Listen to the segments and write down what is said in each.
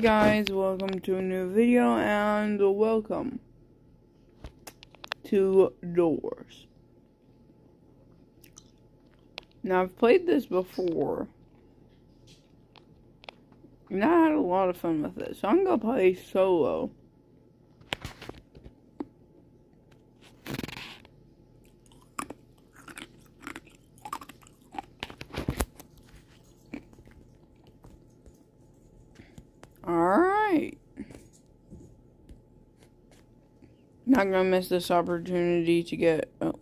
Guys, welcome to a new video and welcome to Doors. Now I've played this before and I had a lot of fun with it, so I'm gonna play solo. Alright. Not gonna miss this opportunity to get... Oh.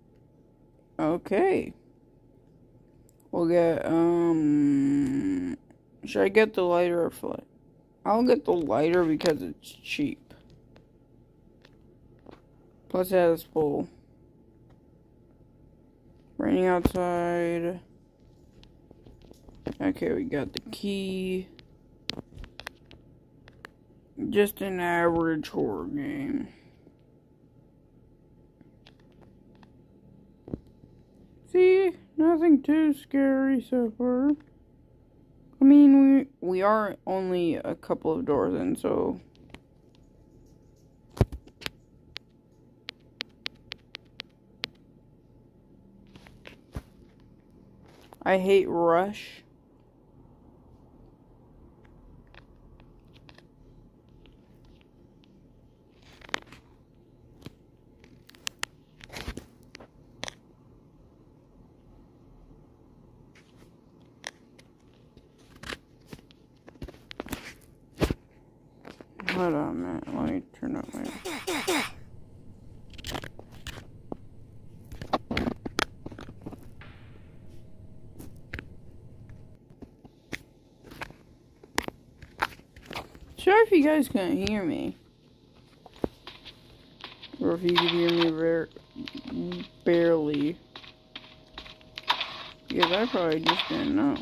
Okay. We'll get, should I get the lighter or flat? I'll get the lighter because it's cheap. Plus it has full. Raining outside. Okay, we got the key. Just an average horror game. See, nothing too scary so far. I mean, we are only a couple of doors in, so... I hate Rush. Hold on a minute, let me turn up my... Sorry if you guys couldn't hear me. Or if you could hear me barely. Because I probably just didn't know.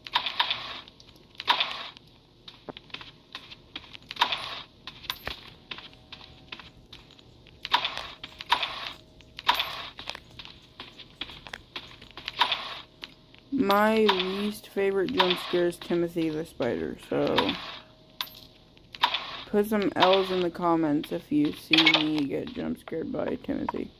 My least favorite jump scare is Timothy the Spider, so put some L's in the comments if you see me get jump scared by Timothy.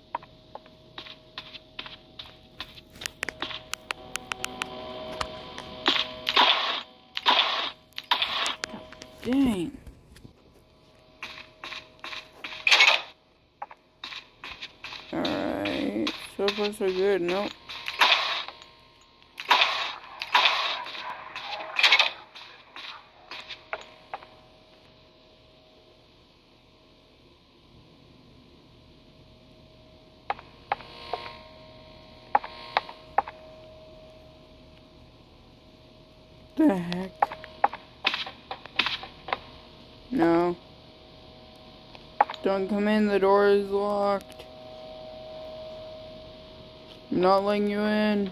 Dang. Alright, so far so good. Nope. The heck? No. Don't come in, the door is locked. I'm not letting you in.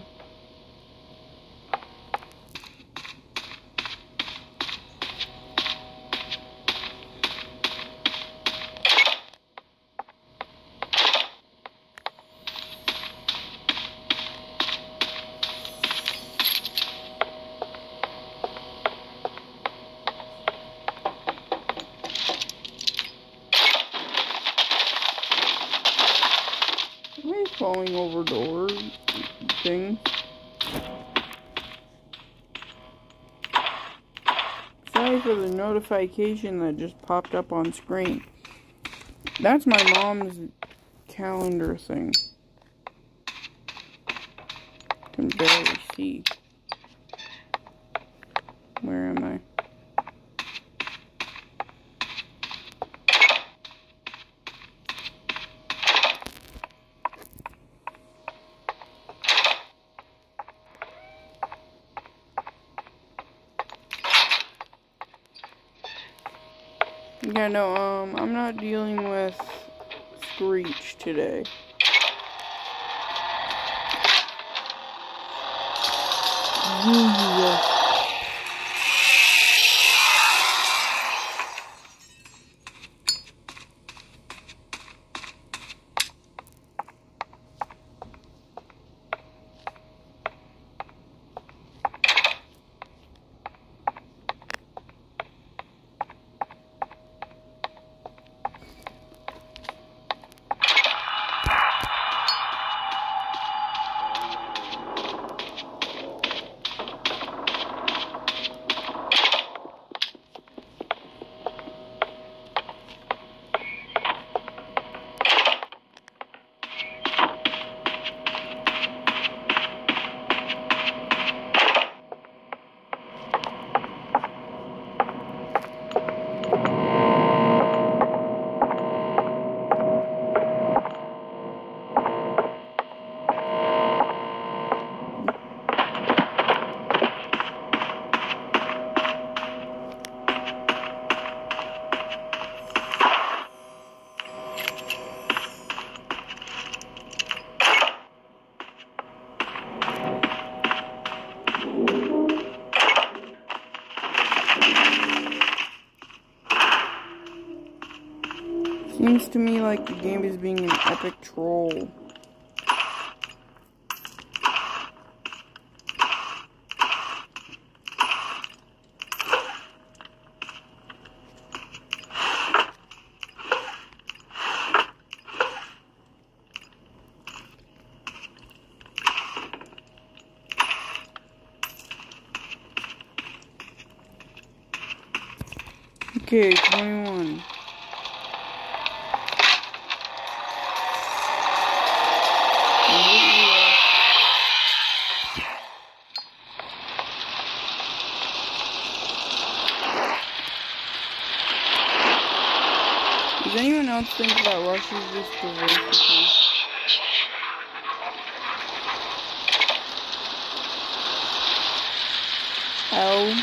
Falling over doors things. Sorry for the notification that just popped up on screen. That's my mom's calendar thing. I can barely see. Where am I? Yeah, no, I'm not dealing with Screech today. seems to me like the game is being an epic troll. Okay, 21. Does anyone else think that Rush is just the worst? Hell.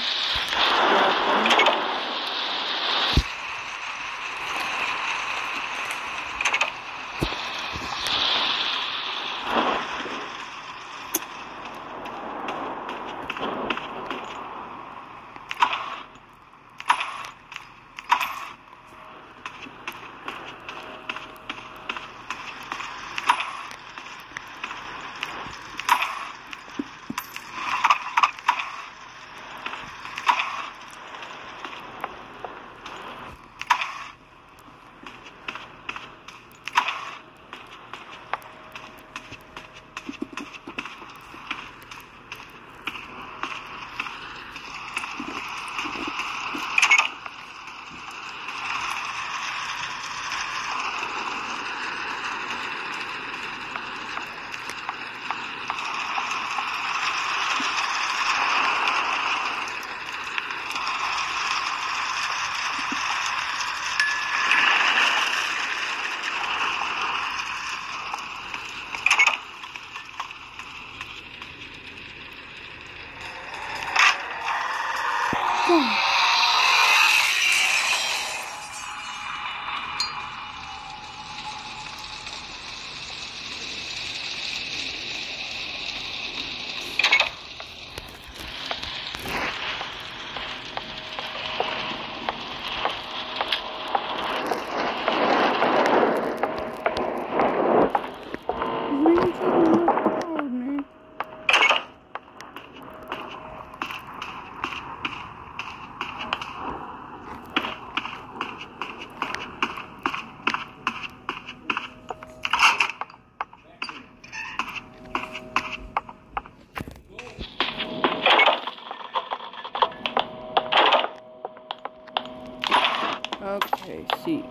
Okay, seek.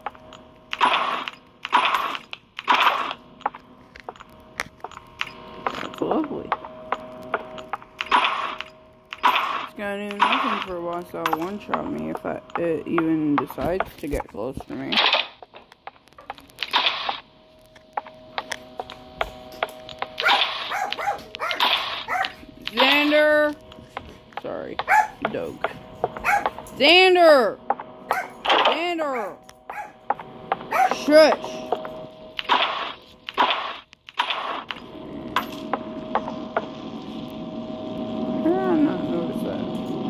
That's lovely. It's gonna do nothing for a while, so I'll one-shot me if it even decides to get close to me. Xander! Sorry, dog. Xander! Xander! Shush! How did I not notice that?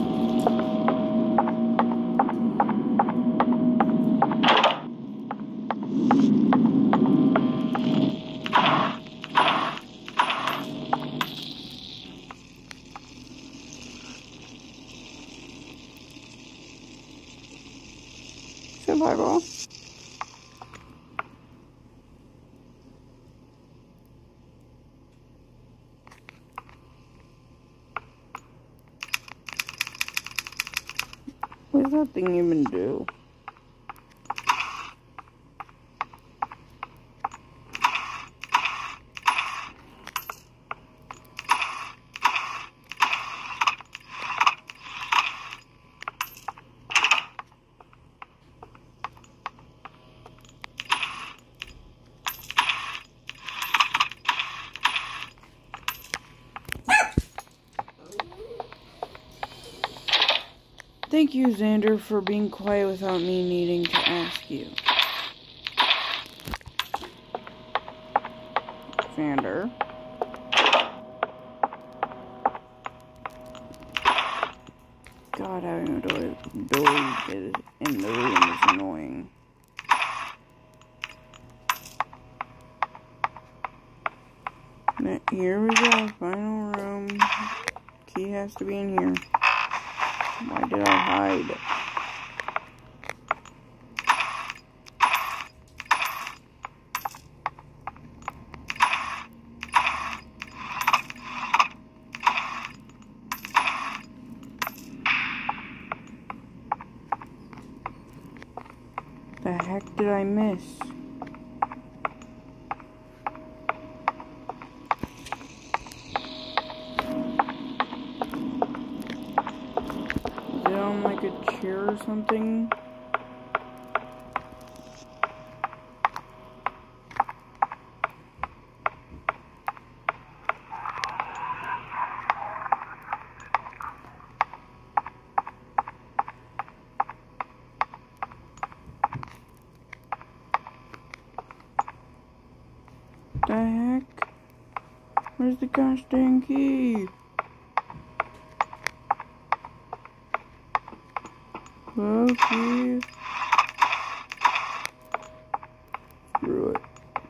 Survival. What does that thing even do? Thank you, Xander, for being quiet without me needing to ask you. Xander. God, having a door get in the room is annoying. Here we go. Final room. Key has to be in here. Why did I hide? The heck did I miss? Is it on like a chair or something? The heck? Where's the gosh dang key? Okay. Screw it.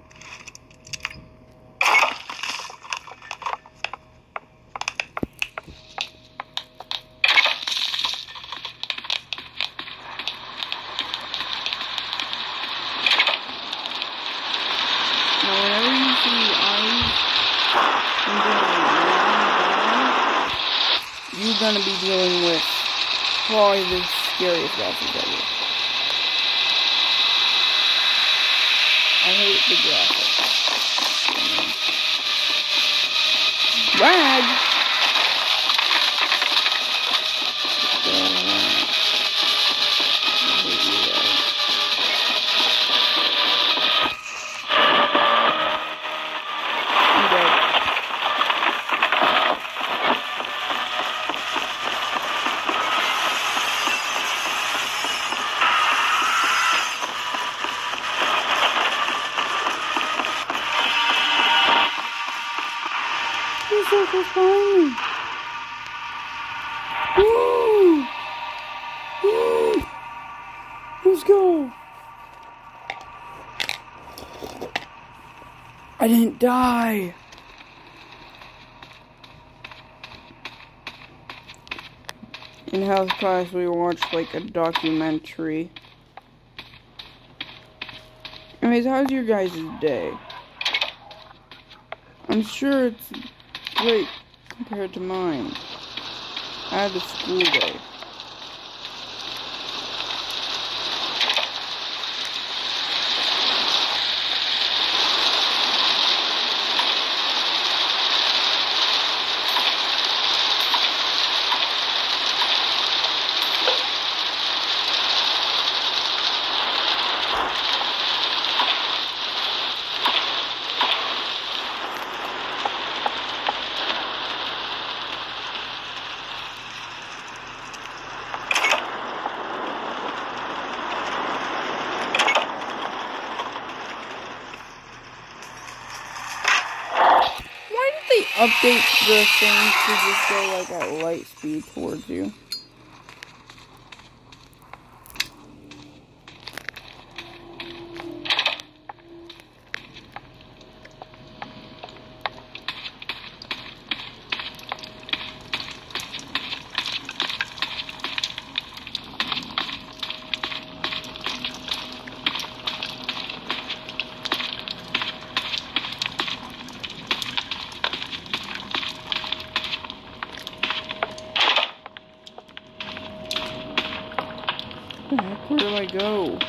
Now, whenever you see eyes you're gonna be dealing with probably the scariest bosses ever. I hate the graphics. Rag! He's so close behind me. Woo! Woo! Let's go. I didn't die. In health class, we watched like a documentary. Anyways, how's your guys' day? I'm sure it's great compared to mine. I had a school day. Update the thing to just go like at light speed towards you. Where do I go?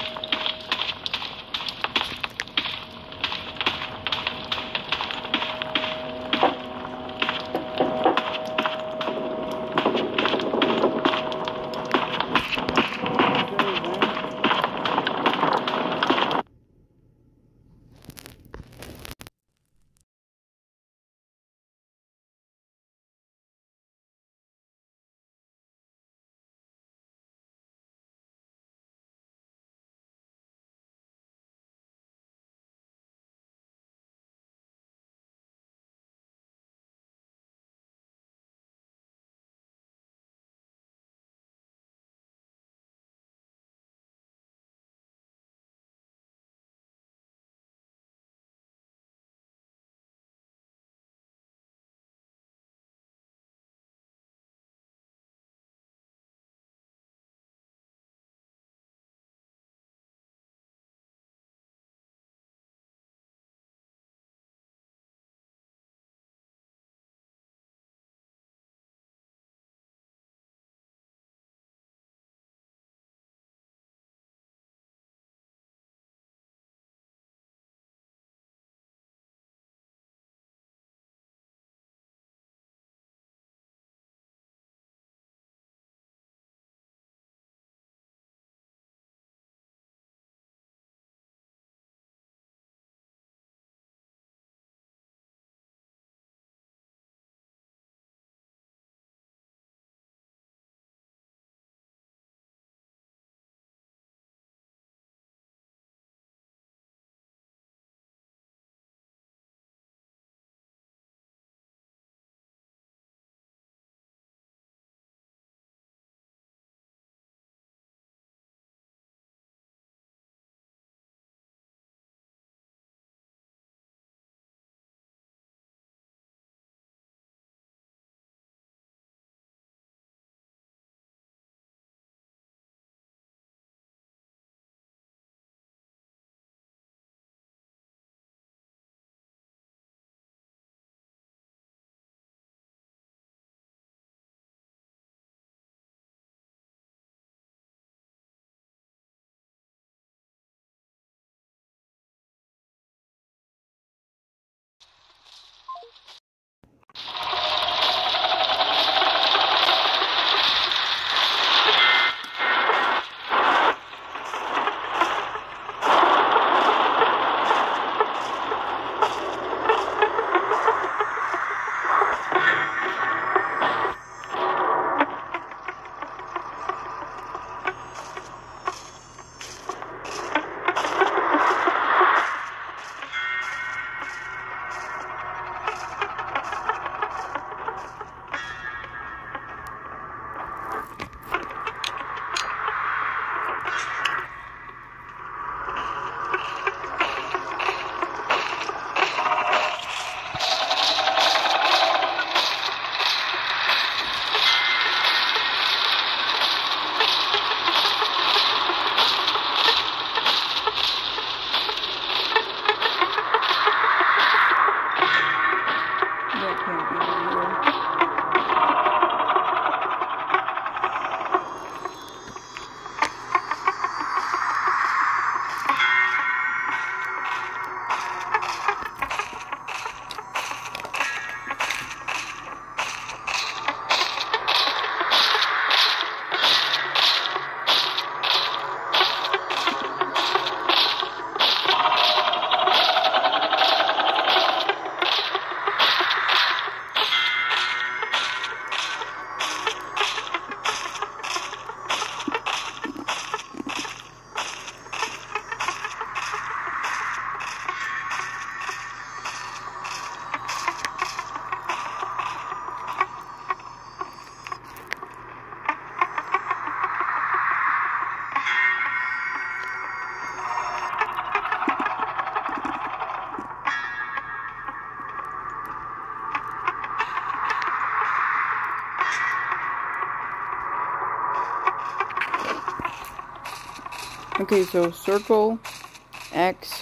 Okay, so circle, X.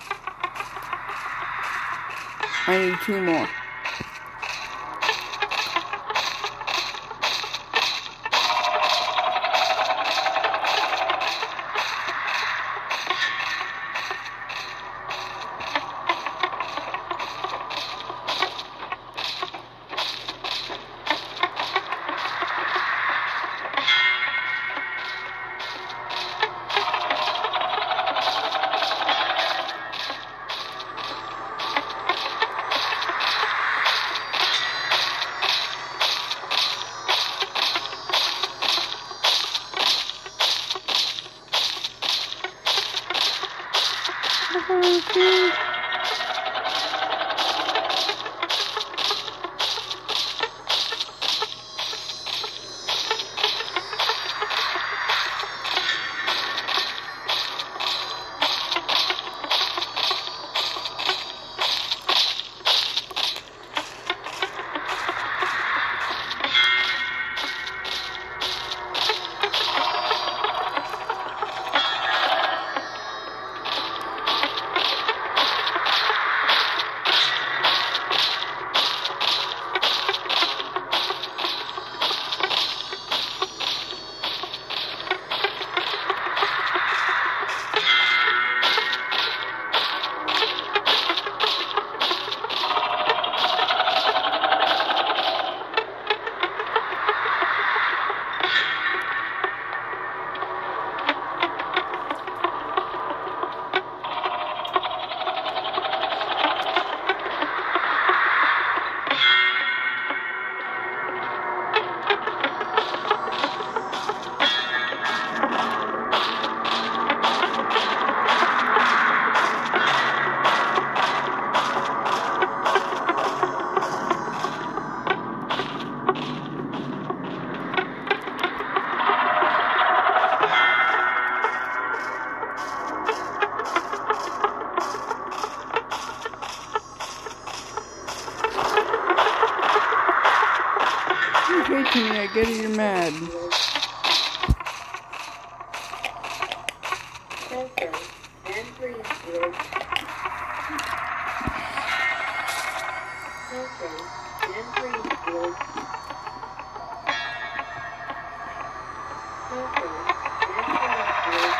I need 2 more. Okay, Timmy, I get it, you're mad. Okay, and please, George. Okay, and please, George. Okay, and please, George.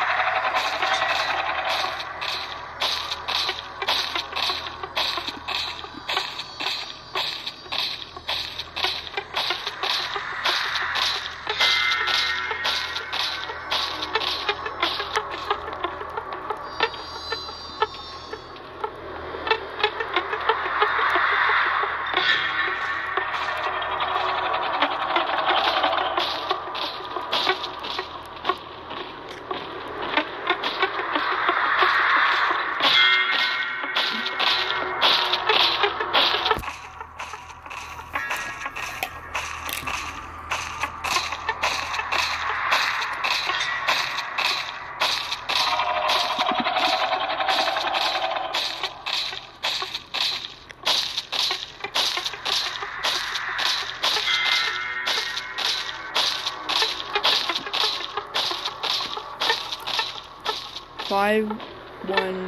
Five, 1.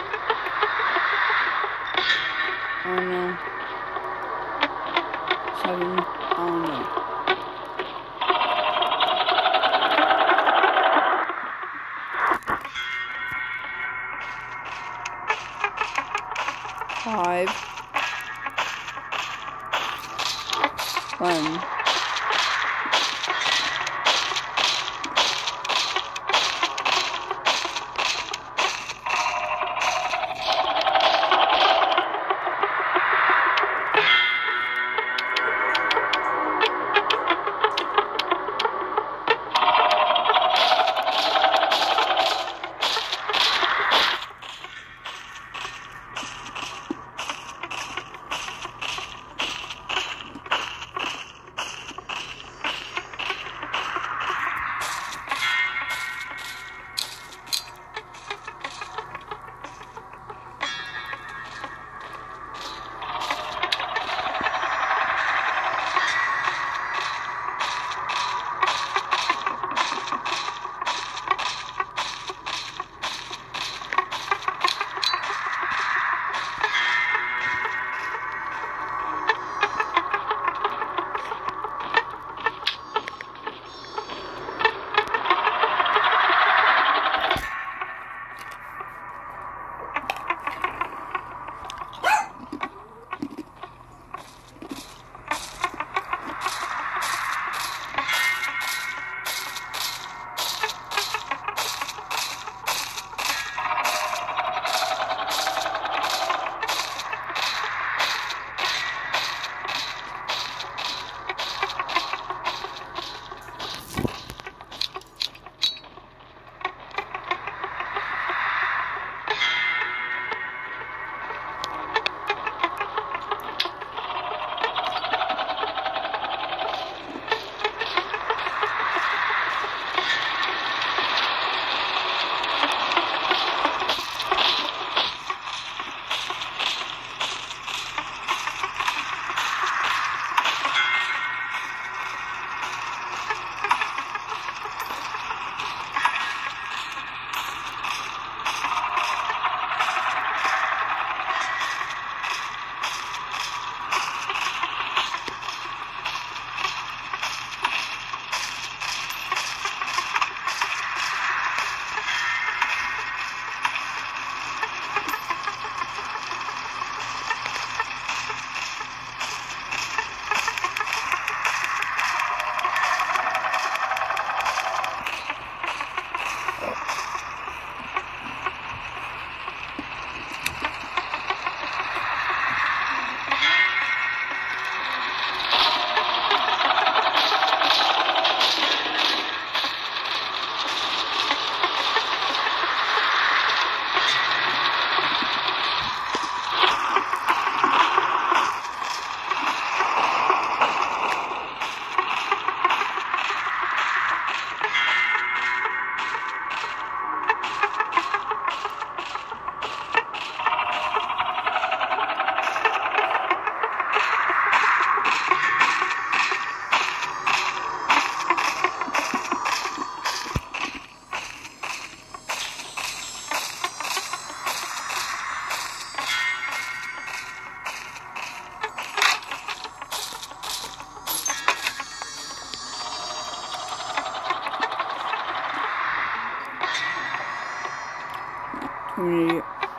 Oh no. 7. Oh no. Five. 1. opportunity.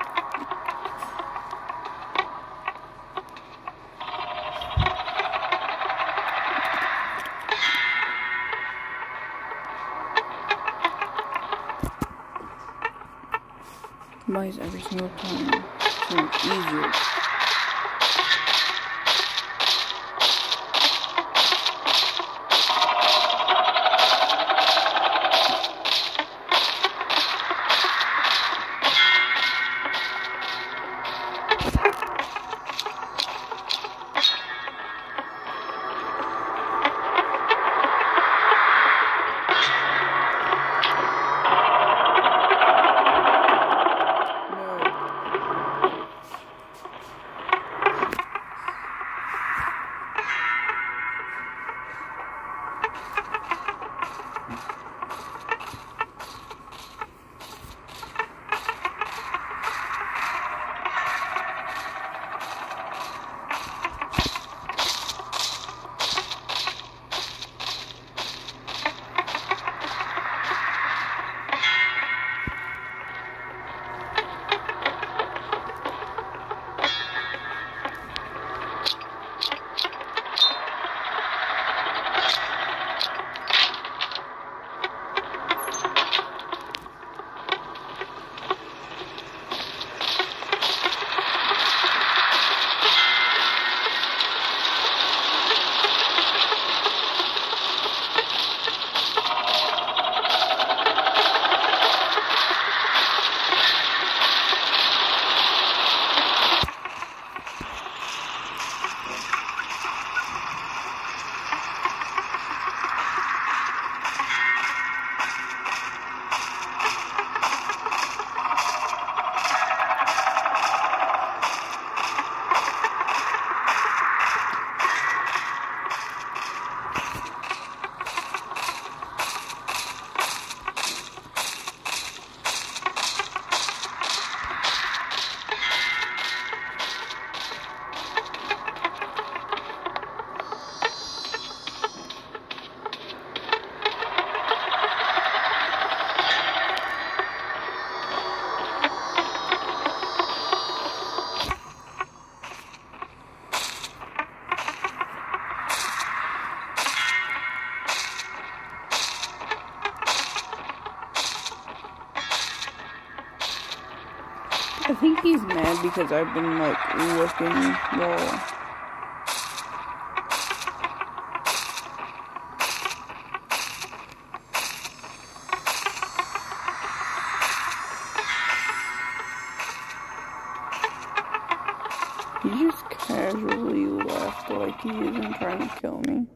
Why is every single time so much easier? I think he's mad because I've been, like, looking while... He just casually left like he isn't trying to kill me.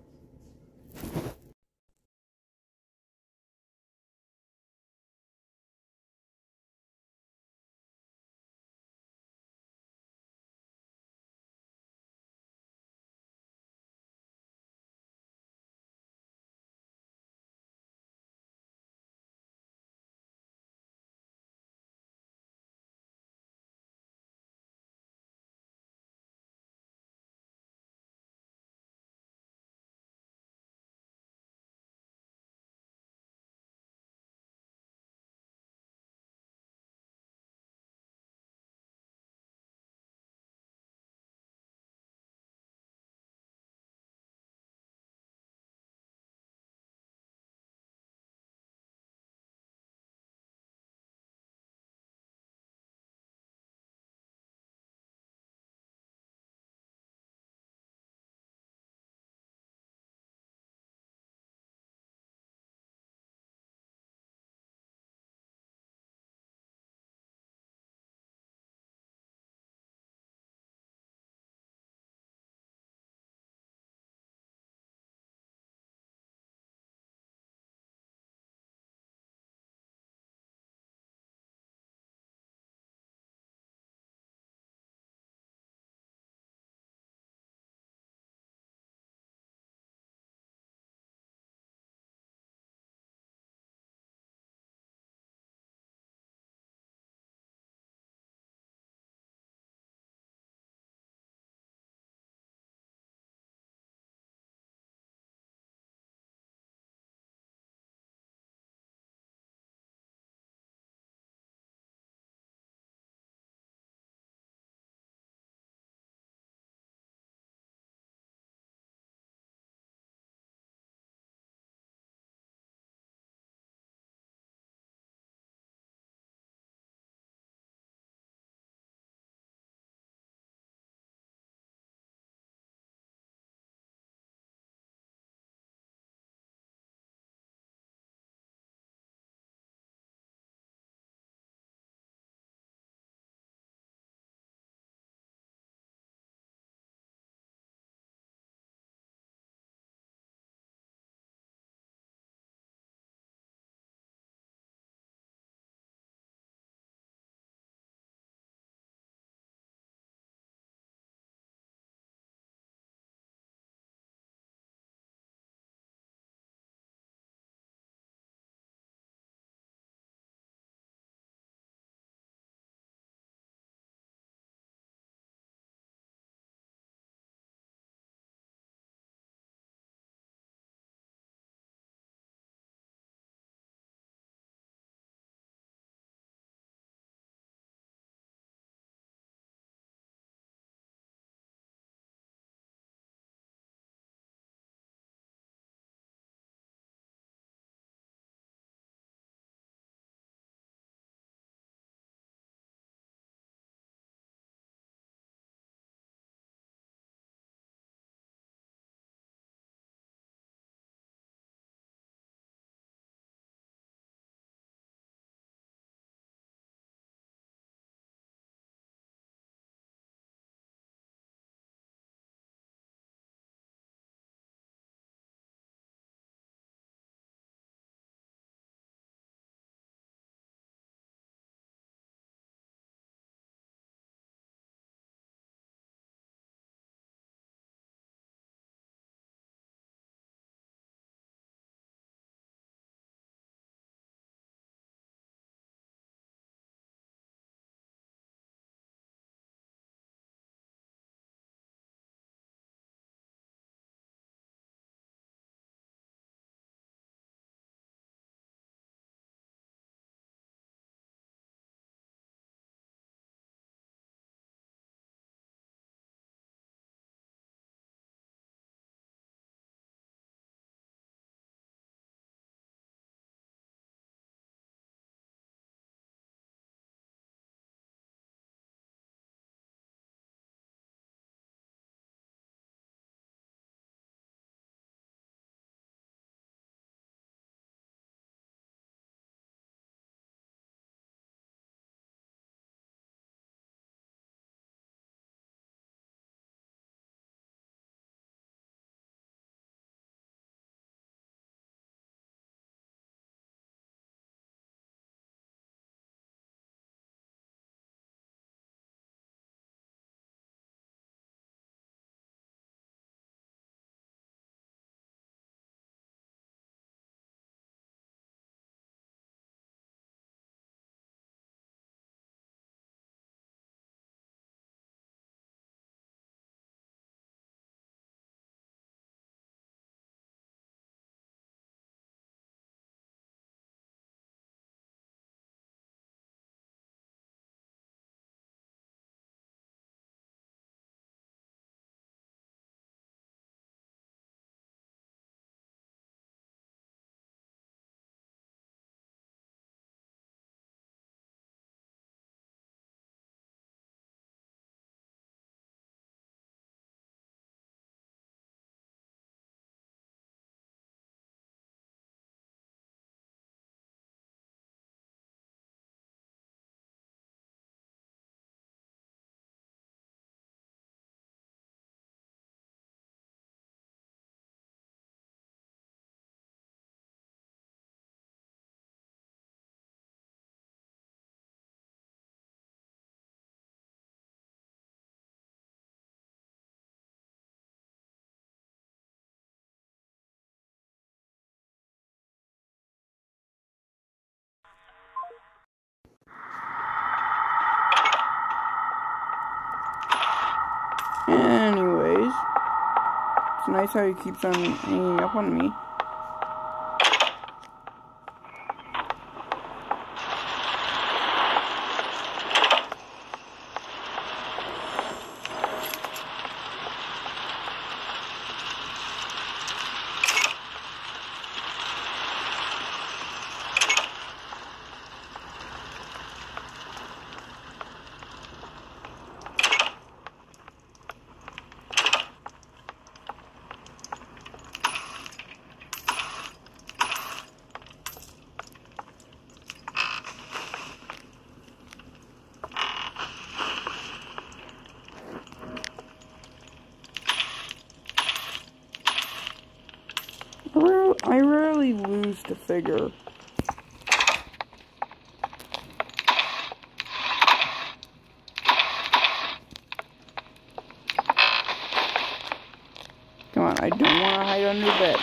Anyways, it's nice how he keeps on hanging up on me. I rarely lose to figure. Come on, I don't want to hide under bed.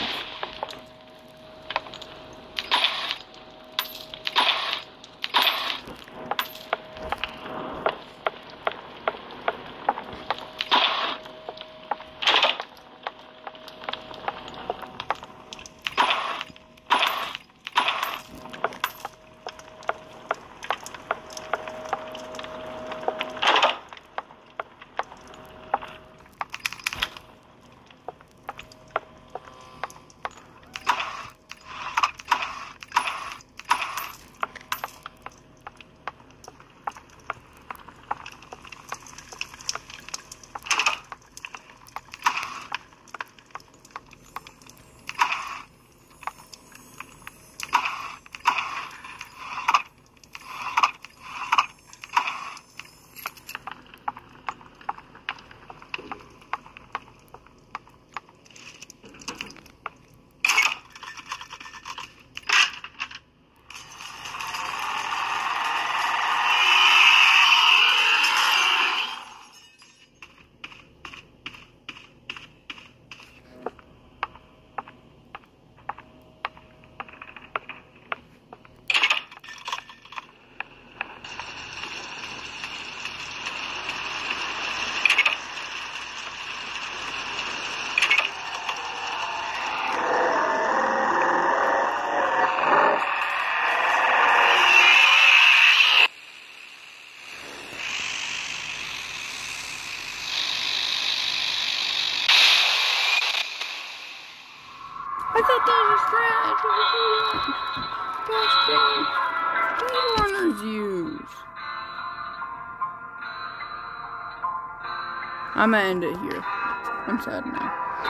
I thought that was trash. Gosh dang. Speedrunners use. I'm gonna end it here. I'm sad now.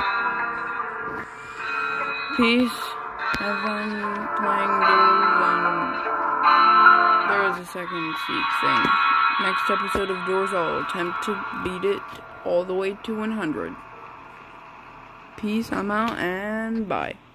Peace. Have fun playing Doors, and there was a second seek thing. Next episode of Doors, I'll attempt to beat it all the way to 100. Peace, I'm out, and bye.